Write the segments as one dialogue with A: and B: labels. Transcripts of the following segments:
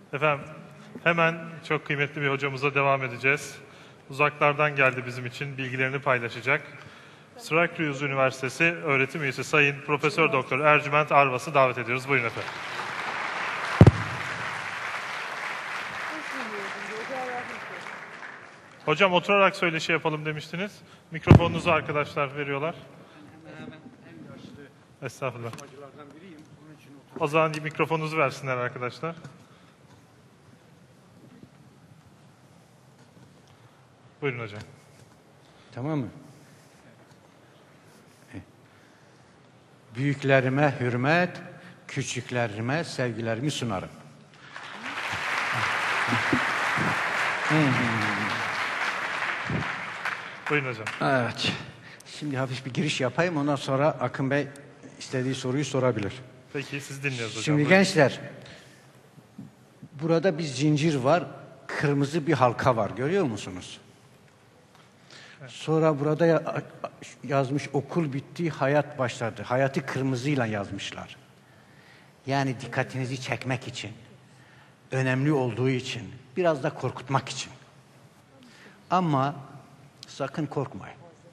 A: Efendim, hemen çok kıymetli bir hocamıza devam edeceğiz. Uzaklardan geldi bizim için, bilgilerini paylaşacak. Syracuse Üniversitesi öğretim üyesi Sayın Profesör Doktor Ercüment Arvas'ı davet ediyoruz. Buyurun efendim. Hocam oturarak söyleşi yapalım demiştiniz. Mikrofonunuzu arkadaşlar veriyorlar. Estağfurullah. O zaman mikrofonunuzu versinler arkadaşlar. Buyurun hocam.
B: Tamam mı? Büyüklerime hürmet, küçüklerime sevgilerimi sunarım.
A: Buyurun hocam.
B: Evet. Şimdi hafif bir giriş yapayım. Ondan sonra Akın Bey istediği soruyu sorabilir.
A: Peki siz dinliyoruz hocam.
B: Şimdi
A: buyurun.
B: gençler, burada bir zincir var. Kırmızı bir halka var. Görüyor musunuz? Sonra burada yazmış okul bitti, hayat başladı. Hayatı kırmızıyla yazmışlar. Yani dikkatinizi çekmek için, önemli olduğu için, biraz da korkutmak için. Ama sakın korkmayın.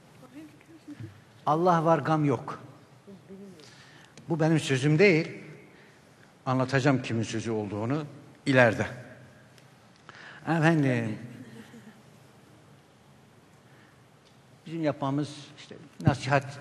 B: Allah var, gam yok. Bu benim sözüm değil. Anlatacağım kimin sözü olduğunu ileride. Efendim, bizim yapmamız işte nasihat,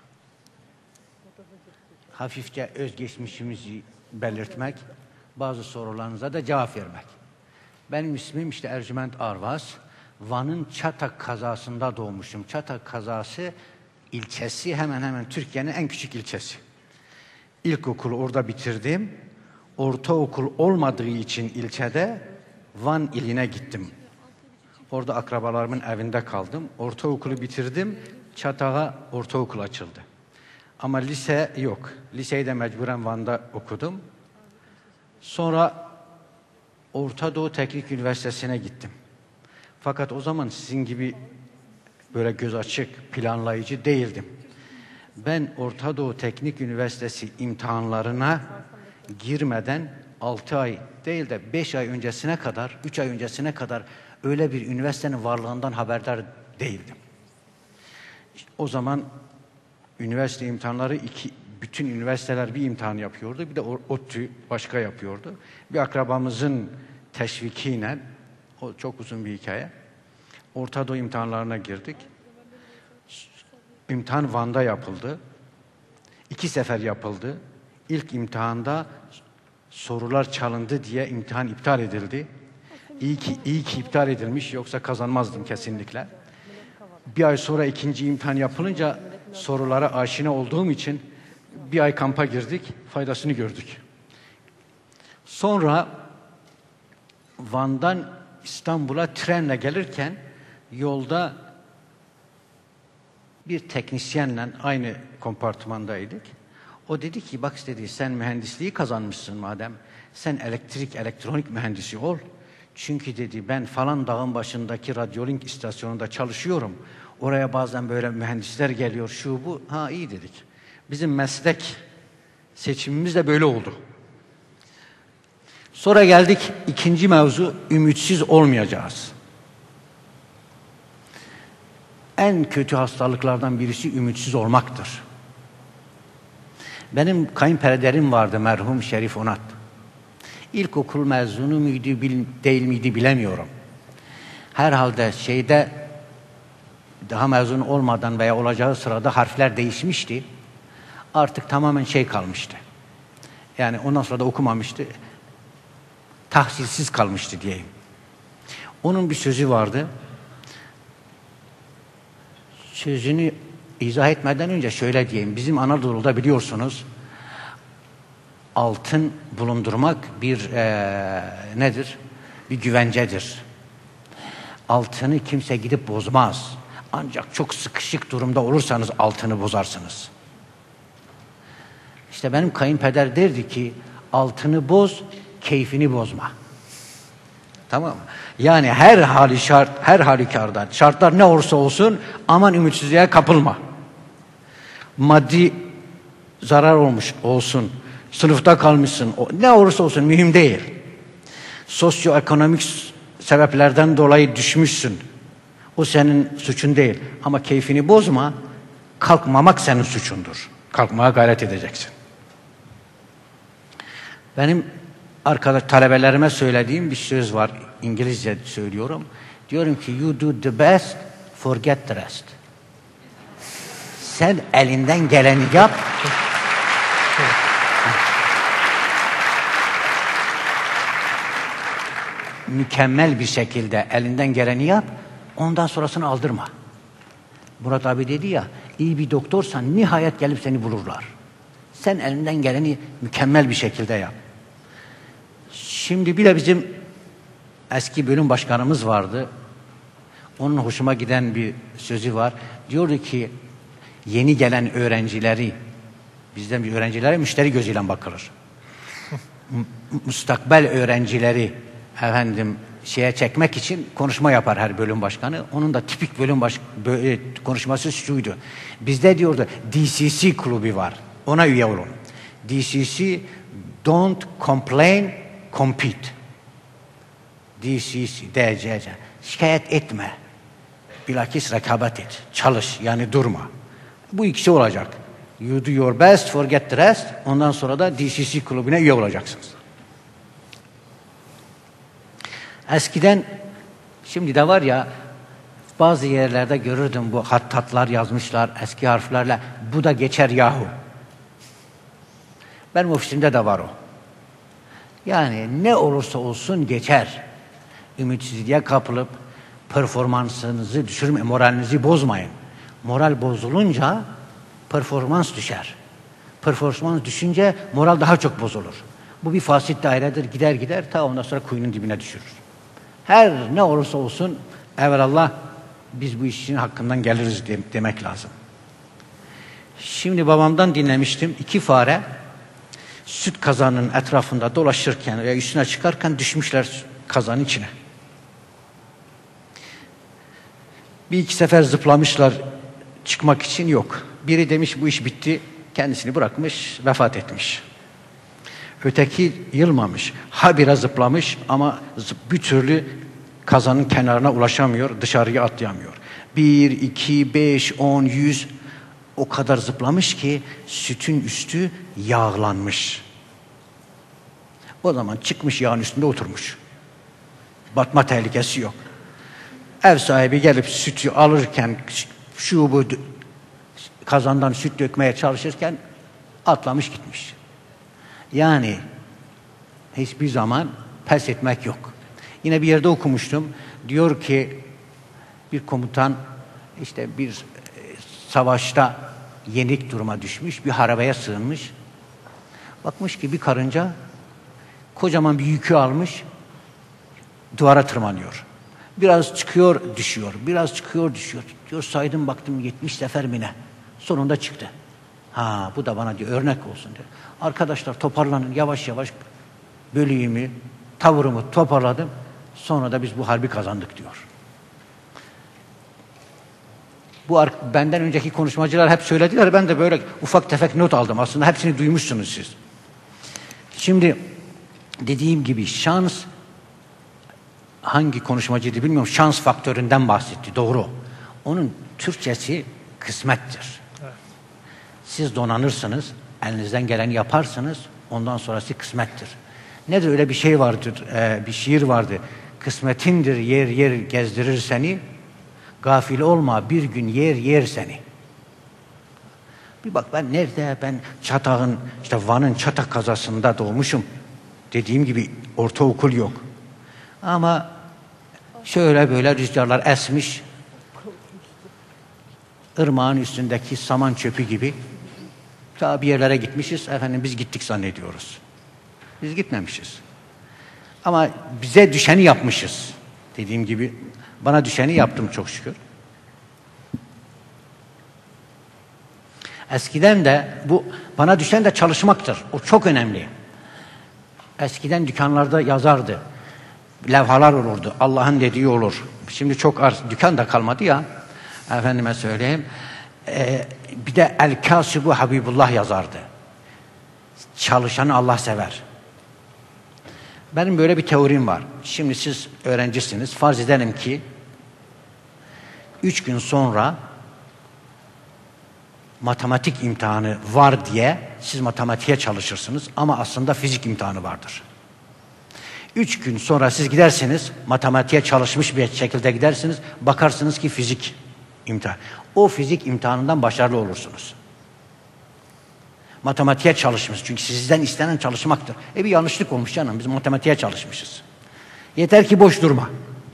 B: hafifçe özgeçmişimizi belirtmek, bazı sorularınıza da cevap vermek. Benim ismim işte Ercüment Arvas. Van'ın Çatak kazasında doğmuşum. Çatak kazası ilçesi hemen hemen Türkiye'nin en küçük ilçesi. İlkokulu orada bitirdim. Ortaokul olmadığı için ilçede Van iline gittim. Orada akrabalarımın evinde kaldım. Ortaokulu bitirdim. Çatak'a ortaokul açıldı. Ama lise yok. Liseyi de mecburen Van'da okudum. Sonra Orta Doğu Teknik Üniversitesi'ne gittim. Fakat o zaman sizin gibi böyle göz açık, planlayıcı değildim. Ben Orta Doğu Teknik Üniversitesi imtihanlarına girmeden 6 ay değil de 5 ay öncesine kadar, 3 ay öncesine kadar öyle bir üniversitenin varlığından haberdar değildim. İşte o zaman üniversite imtihanları bütün üniversiteler bir imtihan yapıyordu. Bir de ODTÜ başka yapıyordu. Bir akrabamızın teşvikiyle, o çok uzun bir hikaye, Orta Doğu imtihanlarına girdik. İmtihan Van'da yapıldı. 2 sefer yapıldı. İlk imtihanda sorular çalındı diye imtihan iptal edildi. İyi ki iptal edilmiş, yoksa kazanmazdım kesinlikle. Bir ay sonra ikinci imtihan yapılınca sorulara aşina olduğum için bir ay kampa girdik, faydasını gördük. Sonra Van'dan İstanbul'a trenle gelirken yolda bir teknisyenle aynı kompartmandaydık. O dedi ki, bak dedi, sen mühendisliği kazanmışsın madem, sen elektrik elektronik mühendisi ol. Çünkü dedi, ben falan dağın başındaki radyolink istasyonunda çalışıyorum. Oraya bazen böyle mühendisler geliyor, şu bu. Ha, iyi dedik. Bizim meslek seçimimiz de böyle oldu. Sonra geldik ikinci mevzu, ümitsiz olmayacağız. En kötü hastalıklardan birisi ümitsiz olmaktır. Benim kayınpederim vardı, merhum Şerif Onat. İlkokul mezunu muydu değil miydi bilemiyorum. Herhalde daha mezun olmadan veya olacağı sırada harfler değişmişti. Artık tamamen kalmıştı. Yani ondan sonra da okumamıştı. Tahsilsiz kalmıştı diyeyim. Onun bir sözü vardı. Sözünü izah etmeden önce şöyle diyeyim. Bizim Anadolu'da biliyorsunuz altın bulundurmak bir nedir? Bir güvencedir. Altını kimse gidip bozmaz. Ancak çok sıkışık durumda olursanız altını bozarsınız. İşte benim kayınpeder derdi ki, altını boz, keyfini bozma. Tamam mı? Yani her hali şart, her halükarda, şartlar ne olursa olsun aman ümitsizliğe kapılma. Maddi zarar olmuş olsun, sınıfta kalmışsın, ne olursa olsun mühim değil. sosyoekonomik sebeplerden dolayı düşmüşsün. O senin suçun değil. Ama keyfini bozma. Kalkmamak senin suçundur. Kalkmaya gayret edeceksin. Benim talebelerime söylediğim bir söz var. İngilizce söylüyorum. Diyorum ki you do the best, forget the rest. Sen elinden geleni yap. Mükemmel bir şekilde elinden geleni yap. Ondan sonrasını aldırma. Murat abi dedi ya, iyi bir doktorsan nihayet gelip seni bulurlar. Sen elinden geleni mükemmel bir şekilde yap. Şimdi bir de bizim eski bölüm başkanımız vardı. Onun hoşuma giden bir sözü var. Diyordu ki yeni gelen öğrencileri, bizden bir öğrencilere müşteri gözüyle bakılır. Müstakbel öğrencileri şeye çekmek için konuşma yapar her bölüm başkanı. Onun da tipik konuşması şuydu. Bizde diyordu DCC klubu var. Ona üye olun. DCC don't complain, compete. DCC, DCC. Şikayet etme. Bilakis rekabet et. Çalış, yani durma. Bu ikisi olacak. You do your best, forget the rest. Ondan sonra da DCC kulübüne üye olacaksınız. Eskiden, şimdi de var ya, bazı yerlerde görürdüm bu hattatlar yazmışlar eski harflerle. Bu da geçer yahu. Benim ofisimde de var o. Yani ne olursa olsun geçer. Ümitsizliğe kapılıp performansınızı düşürmeyin, moralinizi bozmayın. Moral bozulunca performans düşer. Performans düşünce moral daha çok bozulur. Bu bir fasit dairedir. Gider gider ta ondan sonra kuyunun dibine düşürür. Her ne olursa olsun evvelallah biz bu işin hakkından geliriz demek lazım. Şimdi babamdan dinlemiştim. 2 fare süt kazanının etrafında dolaşırken veya üstüne çıkarken düşmüşler kazanın içine. Bir iki sefer zıplamışlar çıkmak için, yok. Biri demiş bu iş bitti, kendisini bırakmış, vefat etmiş. Öteki yılmamış, biraz zıplamış ama bir türlü kazanın kenarına ulaşamıyor, dışarıya atlayamıyor. 1, 2, 5, 10, 100 o kadar zıplamış ki sütün üstü yağlanmış. O zaman çıkmış yağın üstünde oturmuş. Batma tehlikesi yok. Ev sahibi gelip sütü alırken bu kazandan süt dökmeye çalışırken atlamış gitmiş. Yani hiçbir zaman pes etmek yok. Yine bir yerde okumuştum. Diyor ki bir komutan işte bir savaşta yenik duruma düşmüş, bir harabeye sığınmış. Bakmış ki bir karınca kocaman bir yükü almış, duvara tırmanıyor. Biraz çıkıyor, düşüyor. Biraz çıkıyor, düşüyor. Diyor saydım baktım 70 sefer mi ne? Sonunda çıktı. Bu da bana diyor örnek olsun diyor. Arkadaşlar toparlanın, yavaş yavaş bölüğümü, tavırımı toparladım. Sonra da biz bu harbi kazandık diyor. Bu benden önceki konuşmacılar hep söylediler. Ben de böyle ufak tefek not aldım. Aslında hepsini duymuşsunuz siz. Şimdi dediğim gibi şans, hangi konuşmacıydı bilmiyorum, şans faktöründen bahsetti. Doğru. Onun Türkçesi kısmettir. Evet. Siz donanırsınız, elinizden geleni yaparsınız, ondan sonrası kısmettir. Nedir öyle bir şey vardır, bir şiir vardı. Kısmetindir yer yer gezdirir seni, gafil olma bir gün yer yer seni. Bir bak ben nerede, ben Çatak'ın, işte Van'ın Çatak kazasında doğmuşum. Dediğim gibi ortaokul yok. Ama şöyle böyle rüzgarlar esmiş, ırmağın üstündeki saman çöpü gibi ta bir yerlere gitmişiz. Efendim biz gittik zannediyoruz. Biz gitmemişiz. Ama bize düşeni yapmışız. Dediğim gibi bana düşeni yaptım çok şükür. Eskiden de bu bana düşen de çalışmaktır. O çok önemli. Eskiden dükkanlarda yazardı. Levhalar olurdu. Allah'ın dediği olur. Şimdi çok az dükkan da kalmadı ya. Efendime söyleyeyim. Bir de El-Kâsibu Habibullah yazardı. Çalışanı Allah sever. Benim böyle bir teorim var. Şimdi siz öğrencisiniz. Farz edelim ki 3 gün sonra matematik imtihanı var diye siz matematiğe çalışırsınız ama aslında fizik imtihanı vardır. 3 gün sonra siz gidersiniz, matematiğe çalışmış bir şekilde gidersiniz, bakarsınız ki fizik imtihan. O fizik imtihanından başarılı olursunuz. Matematiğe çalışmış. Çünkü sizden istenen çalışmaktır. Bir yanlışlık olmuş canım. Biz matematiğe çalışmışız. Yeter ki boş durma.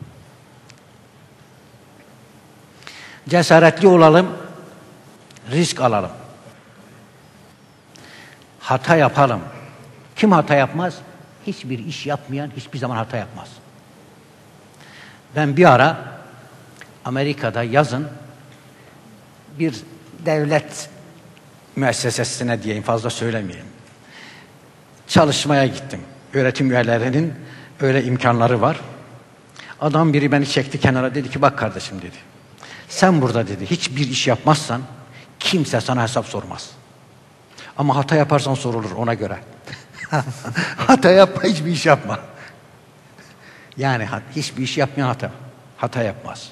B: Cesaretli olalım. Risk alalım. Hata yapalım. Kim hata yapmaz? Hiçbir iş yapmayan hiçbir zaman hata yapmaz. Ben bir ara Amerika'da yazın bir devlet müessesesine diyeyim, fazla söylemeyeyim, çalışmaya gittim. Öğretim üyelerinin öyle imkanları var. Adam biri beni çekti kenara, dedi ki bak kardeşim dedi. Sen burada dedi hiçbir iş yapmazsan kimse sana hesap sormaz. Ama hata yaparsan sorulur ona göre. Hata yapma, hiçbir iş yapma. Yani hiçbir iş yapmayan hata yapmaz.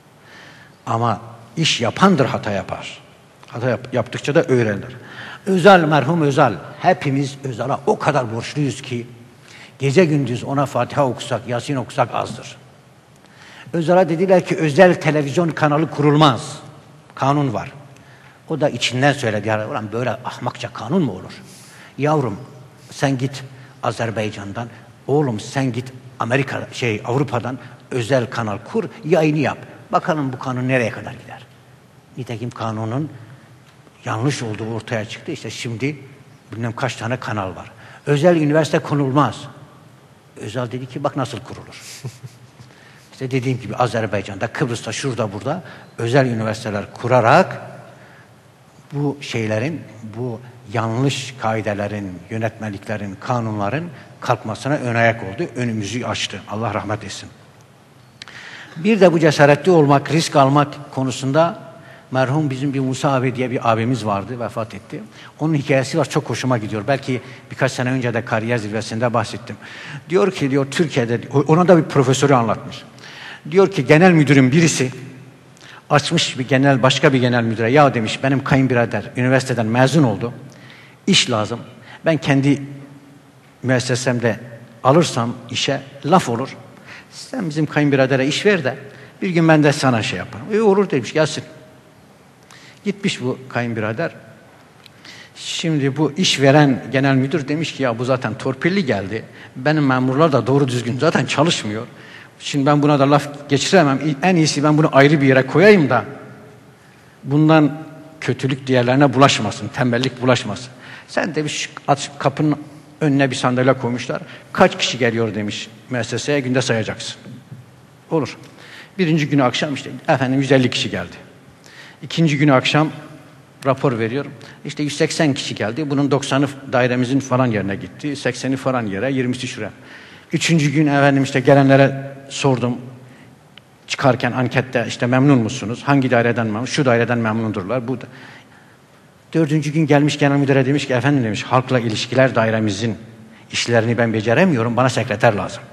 B: Ama iş yapandır hata yapar. Hata yaptıkça da öğrenir. Özal, merhum Özal, hepimiz Özal'a o kadar borçluyuz ki gece gündüz ona Fatiha okusak, Yasin okusak azdır. Özal'a dediler ki özel televizyon kanalı kurulmaz. Kanun var. O da içinden söyledi. Ya, ulan böyle ahmakça kanun mu olur? Yavrum sen git Azerbaycan'dan, oğlum sen git Avrupa'dan özel kanal kur, yayını yap. Bakalım bu kanun nereye kadar gider? Nitekim kanunun yanlış olduğu ortaya çıktı. İşte şimdi bilmem kaç tane kanal var. Özel üniversite konulmaz. Özal dedi ki bak nasıl kurulur. İşte dediğim gibi Azerbaycan'da, Kıbrıs'ta, şurada burada özel üniversiteler kurarak bu şeylerin, bu yanlış kaidelerin, yönetmeliklerin, kanunların kalkmasına ön ayak oldu. Önümüzü açtı. Allah rahmet etsin. Bir de bu cesaretli olmak, risk almak konusunda merhum bizim bir Musa abi diye bir abimiz vardı, vefat etti. Onun hikayesi var, çok hoşuma gidiyor. Belki birkaç sene önce de kariyer zirvesinde bahsettim. Diyor ki, diyor Türkiye'de, ona da bir profesörü anlatmış. Diyor ki genel müdürün birisi açmış başka bir genel müdüre, ya demiş benim kayınbirader üniversiteden mezun oldu. İş lazım. Ben kendi müessesemde alırsam işe laf olur. Sen bizim kayınbiradere iş ver de bir gün ben de sana şey yaparım. Olur demiş, gelsin. Gitmiş bu kayınbirader. Şimdi bu iş veren genel müdür demiş ki ya bu zaten torpilli geldi. Benim memurlar da doğru düzgün zaten çalışmıyor. Şimdi ben buna da laf geçiremem. En iyisi ben bunu ayrı bir yere koyayım da bundan kötülük diğerlerine bulaşmasın, tembellik bulaşmasın. Sen demiş kapının önüne bir sandalye koymuşlar. Kaç kişi geliyor demiş müesseseye, günde sayacaksın. Olur. Birinci günü akşam işte efendim 150 kişi geldi. İkinci günü akşam rapor veriyorum. İşte 180 kişi geldi. Bunun 90'ı dairemizin falan yerine gitti. 80'i falan yere, 20'si şuraya. Üçüncü gün efendim işte gelenlere sordum. Çıkarken ankette işte memnun musunuz? Hangi daireden memnun? Şu daireden memnundurlar. Bu da. Dördüncü gün gelmiş genel müdüre demiş ki efendim demiş halkla ilişkiler dairemizin işlerini ben beceremiyorum. Bana sekreter lazım.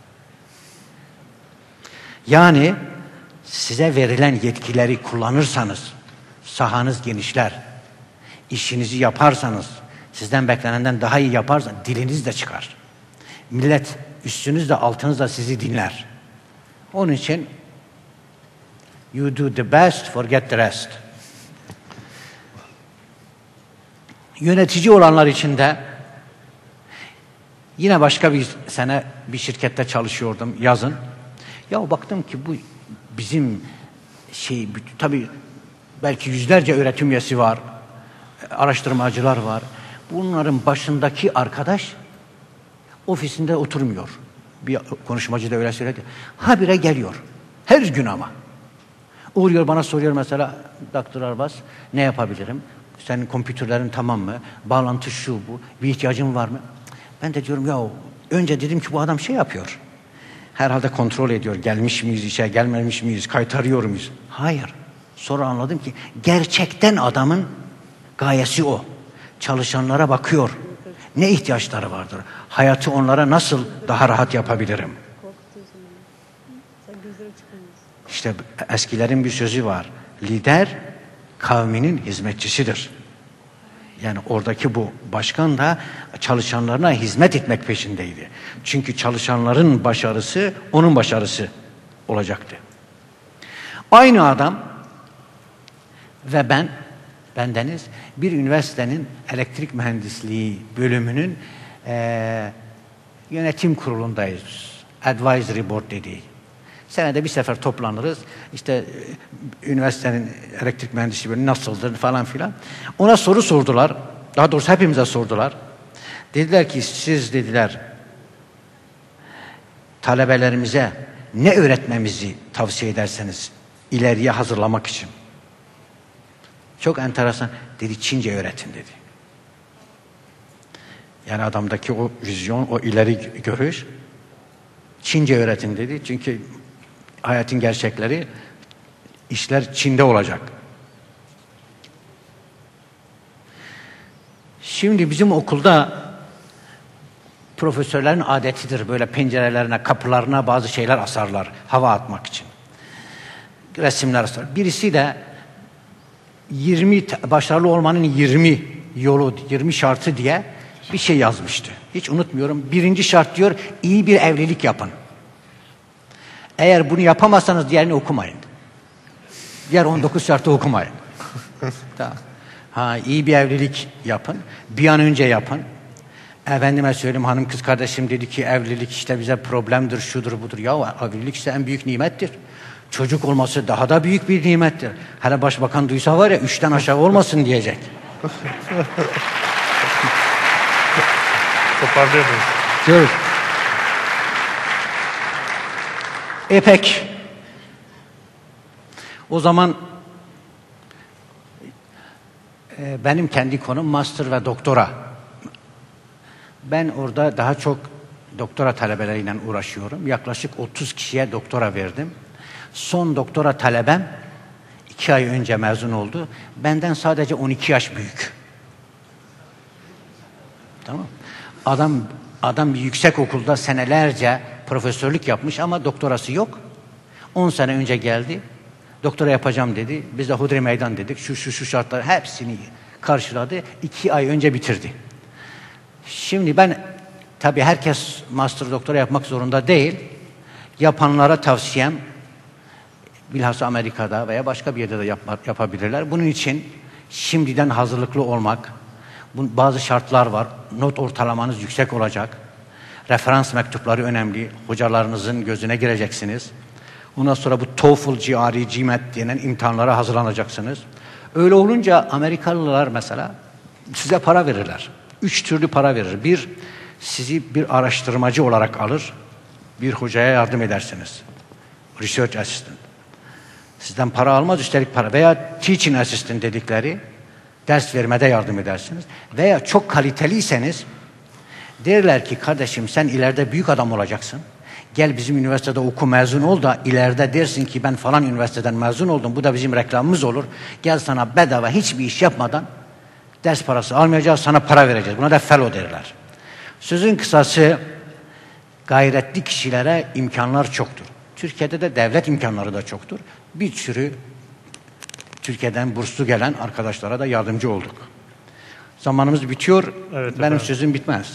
B: Yani size verilen yetkileri kullanırsanız sahanız genişler. İşinizi yaparsanız sizden beklenenden daha iyi yaparsanız diliniz de çıkar. Millet üstünüzle altınızla sizi dinler. Onun için you do the best, forget the rest. Yönetici olanlar için de yine başka bir sene bir şirkette çalışıyordum yazın. Ya baktım ki bu bizim tabii belki yüzlerce öğretim üyesi var, araştırmacılar var. Bunların başındaki arkadaş ofisinde oturmuyor. Bir konuşmacı da öyle söyledi. Habire geliyor. Her gün ama. Uğruyor bana soruyor mesela Doktor Arbas ne yapabilirim? Senin kompütürlerin tamam mı? Bağlantı şu bu. Bir ihtiyacın var mı? Ben de diyorum ya önce dedim ki bu adam şey yapıyor. Herhalde kontrol ediyor. Gelmiş miyiz işe, gelmemiş miyiz, kaytarıyor muyuz? Hayır. Sonra anladım ki gerçekten adamın gayesi o. Çalışanlara bakıyor. Ne ihtiyaçları vardır? Hayatı onlara nasıl daha rahat yapabilirim? İşte eskilerin bir sözü var. Lider kavminin hizmetçisidir. Yani oradaki bu başkan da çalışanlarına hizmet etmek peşindeydi. Çünkü çalışanların başarısı onun başarısı olacaktı. Aynı adam ve bendeniz bir üniversitenin elektrik mühendisliği bölümünün yönetim kurulundayız. Advisory Board dediği. Senede bir sefer toplanırız. İşte üniversitenin elektrik mühendisliği bölümü nasıldır falan filan. Ona soru sordular. Daha doğrusu hepimize sordular. Dediler ki siz dediler talebelerimize ne öğretmemizi tavsiye ederseniz ileriye hazırlamak için. Çok enteresan. Dedi Çince öğretin dedi. Yani adamdaki o vizyon, o ileri görüş Çince öğretin dedi. Çünkü hayatın gerçekleri, işler Çin'de olacak. Şimdi bizim okulda profesörlerin adetidir böyle pencerelerine, kapılarına bazı şeyler asarlar hava atmak için. Resimler asar. Birisi de 20 başarılı olmanın 20 yolu, 20 şartı diye bir şey yazmıştı. Hiç unutmuyorum. Birinci şart diyor, iyi bir evlilik yapın. Eğer bunu yapamazsanız diğerini okumayın. Diğer 19 şartı okumayın. Tamam. İyi bir evlilik yapın. Bir an önce yapın. Efendime söyleyeyim hanım kız kardeşim dedi ki evlilik işte bize problemdir, şudur budur. Ya evlilik işte en büyük nimettir. Çocuk olması daha da büyük bir nimettir. Hele başbakan duysa var ya 3'ten aşağı olmasın diyecek.
A: Toparlayamıyoruz.
B: Dur. Peki. O zaman benim kendi konum master ve doktora. Ben orada daha çok doktora talebeleriyle uğraşıyorum. Yaklaşık 30 kişiye doktora verdim. Son doktora talebem 2 ay önce mezun oldu. Benden sadece 12 yaş büyük. Tamam. Adam bir yüksek okulda senelerce profesörlük yapmış ama doktorası yok. 10 sene önce geldi. Doktora yapacağım dedi. Biz de Hudri Meydan dedik. Şu şartlar hepsini karşıladı. 2 ay önce bitirdi. Şimdi ben tabii herkes master doktora yapmak zorunda değil. Yapanlara tavsiyem bilhassa Amerika'da veya başka bir yerde de yapabilirler. Bunun için şimdiden hazırlıklı olmak, bazı şartlar var. Not ortalamanız yüksek olacak. Referans mektupları önemli. Hocalarınızın gözüne gireceksiniz. Ondan sonra bu TOEFL, GRE, GMAT denen imtihanlara hazırlanacaksınız. Öyle olunca Amerikalılar mesela size para verirler. 3 türlü para verir. Bir, sizi bir araştırmacı olarak alır. Bir hocaya yardım edersiniz. Research assistant. Sizden para almaz, üstelik para. Veya teaching assistant dedikleri, ders vermede yardım edersiniz. Veya çok kaliteliyseniz derler ki kardeşim sen ileride büyük adam olacaksın. Gel bizim üniversitede oku, mezun ol da ileride dersin ki ben falan üniversiteden mezun oldum. Bu da bizim reklamımız olur. Gel sana bedava hiçbir iş yapmadan ders parası almayacağız, sana para vereceğiz. Buna da fellow derler. Sözün kısası gayretli kişilere imkanlar çoktur. Türkiye'de de devlet imkanları da çoktur. Bir sürü Türkiye'den burslu gelen arkadaşlara da yardımcı olduk. Zamanımız bitiyor. Evet, benim sözüm bitmez.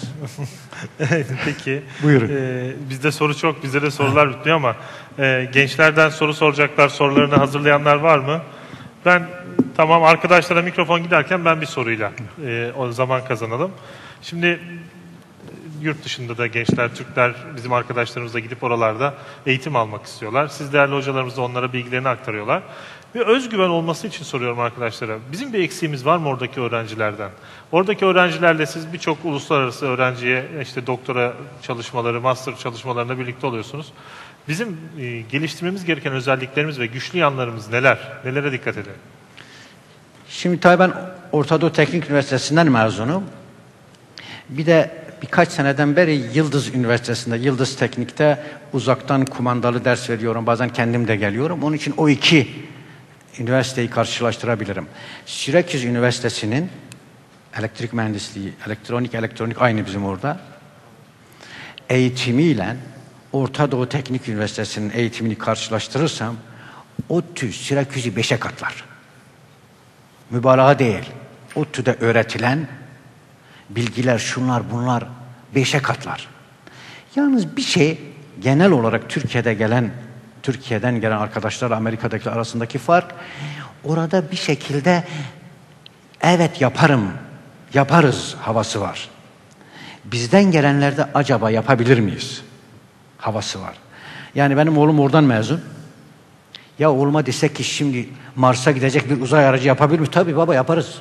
A: Peki.
B: Buyurun.
A: Bizde soru çok, bizde de sorular bitmiyor ama gençlerden soru soracaklar, sorularını hazırlayanlar var mı? Ben tamam arkadaşlara mikrofon giderken ben bir soruyla o zaman kazanalım. Şimdi yurt dışında da gençler, Türkler bizim arkadaşlarımızla gidip oralarda eğitim almak istiyorlar. Siz değerli hocalarımız da onlara bilgilerini aktarıyorlar. Bir özgüven olması için soruyorum arkadaşlara. Bizim bir eksiğimiz var mı oradaki öğrencilerden? Oradaki öğrencilerle siz birçok uluslararası öğrenciye işte doktora çalışmaları, master çalışmalarında birlikte oluyorsunuz. Bizim geliştirmemiz gereken özelliklerimiz ve güçlü yanlarımız neler? Nelere dikkat edelim?
B: Şimdi tabii ben Orta Doğu Teknik Üniversitesi'nden mezunum. Bir de birkaç seneden beri Yıldız Üniversitesi'nde, Yıldız Teknik'te uzaktan kumandalı ders veriyorum. Bazen kendim de geliyorum. Onun için o iki üniversiteyi karşılaştırabilirim. Syracuse Üniversitesi'nin elektrik mühendisliği, elektronik aynı bizim orada. Eğitimiyle Orta Doğu Teknik Üniversitesi'nin eğitimini karşılaştırırsam ODTÜ Sirakyüz'ü 5'e katlar. Mübalağa değil. ODTÜ'de öğretilen bilgiler, şunlar bunlar 5'e katlar. Yalnız bir şey genel olarak Türkiye'den gelen arkadaşlar Amerika'daki arasındaki fark, orada bir şekilde evet yaparız havası var. Bizden gelenlerde acaba yapabilir miyiz havası var. Yani benim oğlum oradan mezun. Ya oğluma desek ki şimdi Mars'a gidecek bir uzay aracı yapabilir mi? Tabii baba yaparız.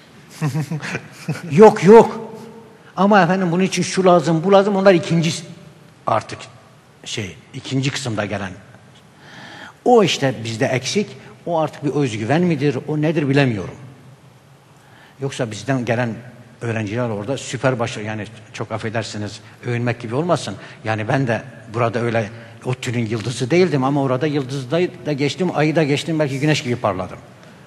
B: Yok. Ama efendim bunun için şu lazım, bu lazım. Onlar ikinci kısımda gelen. O işte bizde eksik. O artık bir özgüven midir, o nedir bilemiyorum. Yoksa bizden gelen öğrenciler orada süper başarı, yani çok affedersiniz övünmek gibi olmasın. Yani ben de burada öyle ODTÜ'nün yıldızı değildim ama orada yıldızda da geçtim, ayı da geçtim, belki güneş gibi parladım.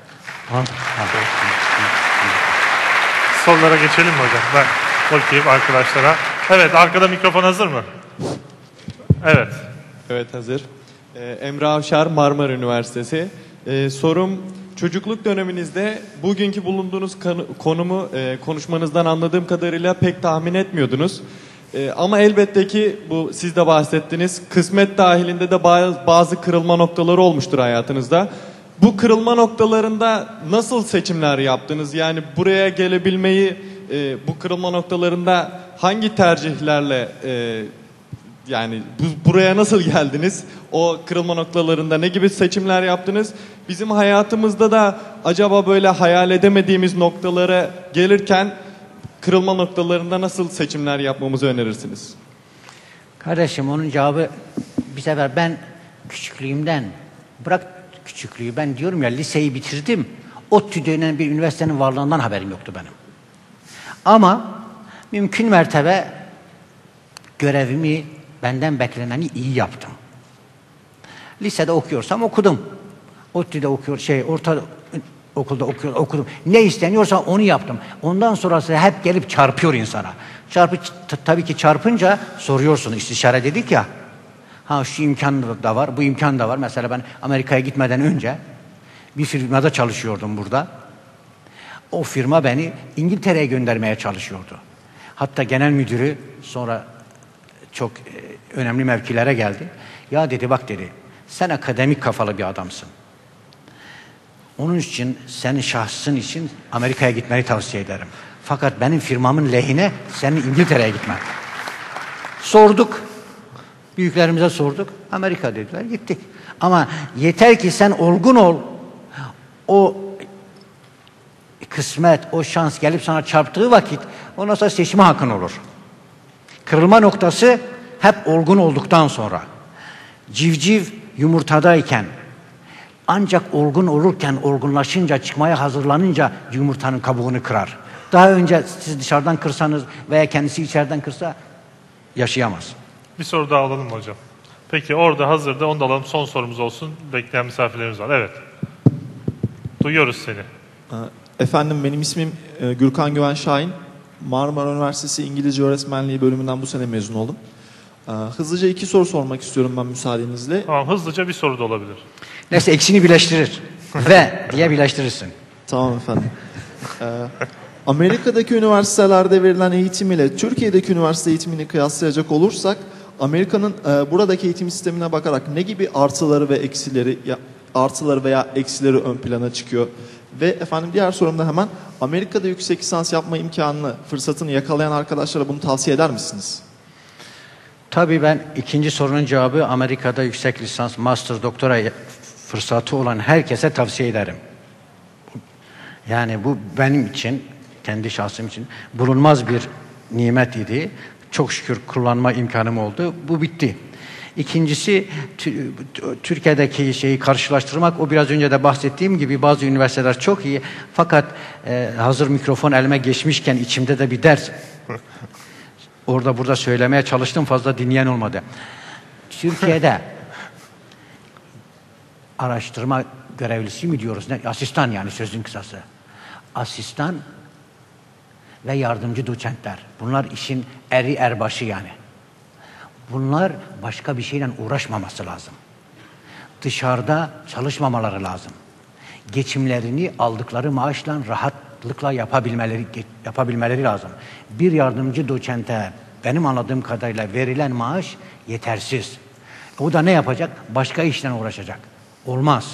A: Sorulara geçelim mi hocam? Ben bakayım arkadaşlara. Evet, arkada mikrofon hazır mı? Evet.
C: Evet, hazır. Emre Avşar, Marmara Üniversitesi. Sorum, çocukluk döneminizde bugünkü bulunduğunuz konumu konuşmanızdan anladığım kadarıyla pek tahmin etmiyordunuz. Ama elbette ki bu siz de bahsettiniz, kısmet dahilinde de bazı kırılma noktaları olmuştur hayatınızda. Bu kırılma noktalarında nasıl seçimler yaptınız? Yani buraya gelebilmeyi bu kırılma noktalarında hangi tercihlerle yani buraya nasıl geldiniz? O kırılma noktalarında ne gibi seçimler yaptınız? Bizim hayatımızda da acaba böyle hayal edemediğimiz noktalara gelirken kırılma noktalarında nasıl seçimler yapmamızı önerirsiniz?
B: Kardeşim onun cevabı bir sefer ben küçüklüğümden, bırak küçüklüğü, ben diyorum ya liseyi bitirdim. ODTÜ denen bir üniversitenin varlığından haberim yoktu benim. Ama mümkün mertebe görevimi, benden bekleneni iyi yaptım. Lisede okuyorsam okudum. ODTÜ'de orta okulda okudum. Ne isteniyorsa onu yaptım. Ondan sonrası hep gelip çarpıyor insana. Tabii ki çarpınca soruyorsun, istişare dedik ya. Şu imkan da var, bu imkan da var. Mesela ben Amerika'ya gitmeden önce bir firmada çalışıyordum burada. O firma beni İngiltere'ye göndermeye çalışıyordu. Hatta genel müdürü sonra çok önemli mevkilere geldi. Ya dedi, bak dedi, sen akademik kafalı bir adamsın. Onun için senin şahsın için Amerika'ya gitmeyi tavsiye ederim. Fakat benim firmamın lehine senin İngiltere'ye gitmen. Sorduk. Büyüklerimize sorduk. Amerika dediler, gittik. Ama yeter ki sen olgun ol. O kısmet, o şans gelip sana çarptığı vakit ondan sonra seçme hakkın olur. Kırılma noktası hep olgun olduktan sonra. Civciv yumurtadayken, ancak olgun olurken, olgunlaşınca, çıkmaya hazırlanınca yumurtanın kabuğunu kırar. Daha önce siz dışarıdan kırsanız veya kendisi içeriden kırsa yaşayamaz.
A: Bir soru daha alalım mı hocam? Peki orada hazırda, onu da alalım. Son sorumuz olsun. Bekleyen misafirlerimiz var. Evet. Duyuyoruz seni.
D: Efendim, benim ismim Gürkan Güven Şahin. Marmara Üniversitesi İngilizce Öğretmenliği bölümünden bu sene mezun oldum. Hızlıca 2 soru sormak istiyorum ben müsaadenizle.
A: Tamam, hızlıca bir soru da olabilir.
B: Neyse, eksini birleştirir. Ve diye birleştirirsin.
D: Tamam efendim. Amerika'daki üniversitelerde verilen eğitim ile Türkiye'deki üniversite eğitimini kıyaslayacak olursak, Amerika'nın buradaki eğitim sistemine bakarak ne gibi artıları veya eksileri ön plana çıkıyor? Ve efendim, diğer sorumda hemen, Amerika'da yüksek lisans yapma imkanını, fırsatını yakalayan arkadaşlara bunu tavsiye eder misiniz?
B: Tabii ben ikinci sorunun cevabı, Amerika'da yüksek lisans, master, doktora fırsatı olan herkese tavsiye ederim. Yani bu benim için, kendi şahsım için bulunmaz bir nimet idi. Çok şükür kullanma imkanım oldu. Bu bitti. İkincisi, Türkiye'deki şeyi karşılaştırmak, o biraz önce de bahsettiğim gibi bazı üniversiteler çok iyi. Fakat hazır mikrofon elime geçmişken içimde de bir ders. Orada burada söylemeye çalıştım, fazla dinleyen olmadı. Türkiye'de araştırma görevlisi mi diyoruz? Asistan, yani sözün kısası. Asistan ve yardımcı doçentler. Bunlar işin eri erbaşı yani. Bunlar başka bir şeyle uğraşmaması lazım. Dışarıda çalışmamaları lazım. Geçimlerini aldıkları maaşla rahatlıkla yapabilmeleri lazım. Bir yardımcı doçente benim anladığım kadarıyla verilen maaş yetersiz. O da ne yapacak? Başka işle uğraşacak. Olmaz.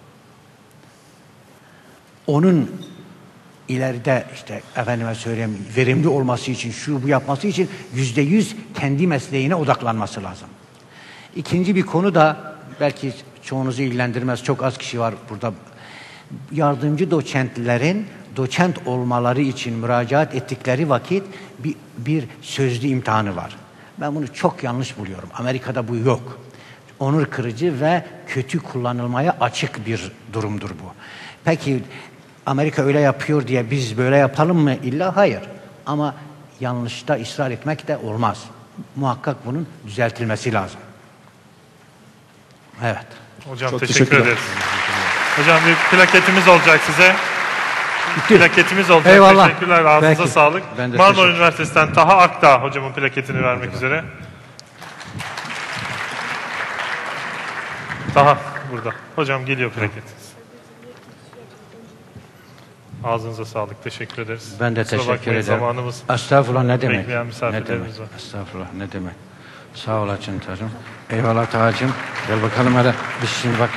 B: Onun ileride işte efendime söyleyeyim verimli olması için, şu bu yapması için %100 kendi mesleğine odaklanması lazım. İkinci bir konu da belki çoğunuzu ilgilendirmez, çok az kişi var burada. Yardımcı doçentlerin doçent olmaları için müracaat ettikleri vakit bir sözlü imtihanı var. Ben bunu çok yanlış buluyorum. Amerika'da bu yok. Onur kırıcı ve kötü kullanılmaya açık bir durumdur bu. Peki Amerika öyle yapıyor diye biz böyle yapalım mı? İlla hayır. Ama yanlışta ısrar etmek de olmaz. Muhakkak bunun düzeltilmesi lazım. Evet.
A: Hocam
D: Çok
A: teşekkür
D: teşekkürler.
A: ederiz. Hocam bir plaketimiz olacak size.
B: Bitti.
A: Plaketimiz olacak.
B: Eyvallah.
A: Teşekkürler. Ağzınıza
B: Peki.
A: sağlık.
B: Ben de
A: Marmara
B: teşekkür-
A: Üniversitesi'nden Taha Akdağ hocamın plaketini vermek üzere. Taha burada. Hocam geliyor plaket. Ağzınıza sağlık. Teşekkür ederiz.
B: Ben de
A: Kusura
B: teşekkür
A: bakmayın,
B: ederim.
A: Zamanımız
B: Estağfurullah ne demek?
A: bekleyen
B: Ne
A: misafirlerimiz
B: demek?
A: var.
B: Estağfurullah ne demek? Sağ olasın Tacım. Eyvallah Tacım. Gel bakalım hele. Biz şimdi bak.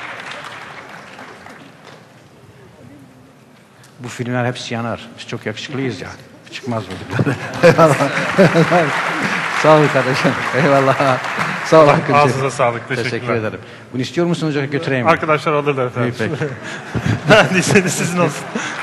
B: Bu filmler hepsi yanar. Biz çok yakışıklıyız ya. Çıkmaz bu. Eyvallah. Sağ ol kardeşim. Eyvallah. Sağ ol. Hakkınızı.
A: Ağzınıza sağlık. Teşekkürler.
B: Teşekkür ederim. Bunu istiyor musunuz yoksa götüreyim mi?
A: Arkadaşlar alırlar efendim.
B: İyi, peki.
A: Ben değilseniz sizin olsun.